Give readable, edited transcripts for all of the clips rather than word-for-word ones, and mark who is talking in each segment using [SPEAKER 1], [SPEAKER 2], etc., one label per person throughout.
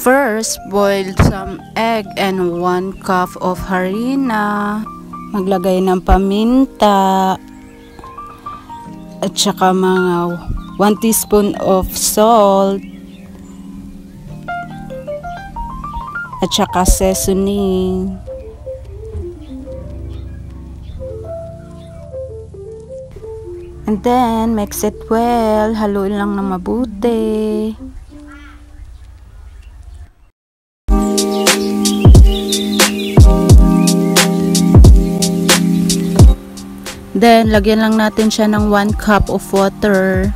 [SPEAKER 1] First, boil some egg and 1 cup of harina. Maglagay ng paminta at saka mga 1 teaspoon of salt at saka seasoning. And then, mix it well. Haluin lang ng mabuti. Then, lagyan lang natin siya ng 1 cup of water.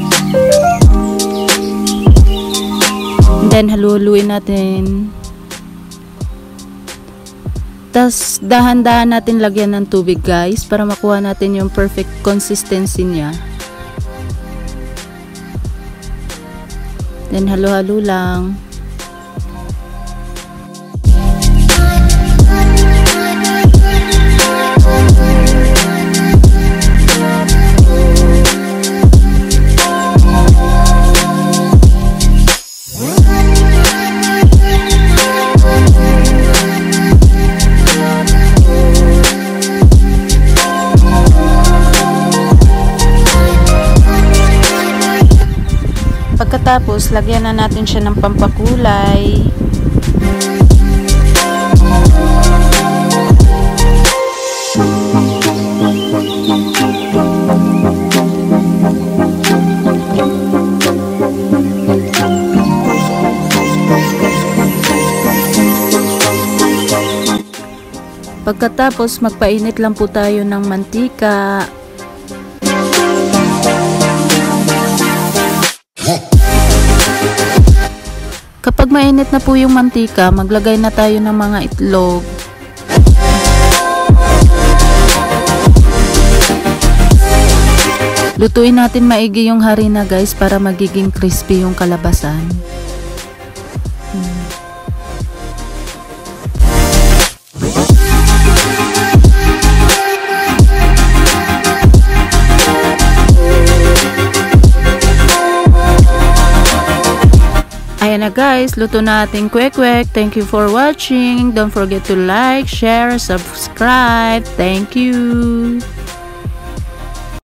[SPEAKER 1] And then, haluin natin. Tapos, dahan-dahan natin lagyan ng tubig, guys, para makuha natin yung perfect consistency niya. Then, halo-halo lang. Pagkatapos, lagyan na natin siya ng pampakulay. Pagkatapos, magpainit lang po tayo ng mantika. Kapag mainit na po yung mantika, maglagay na tayo ng mga itlog. Lutuin natin maigi yung harina, guys, para magiging crispy yung kalabasan. Ayan na, guys, luto na ating kwek-kwek. Thank you for watching. Don't forget to like, share, subscribe. Thank you.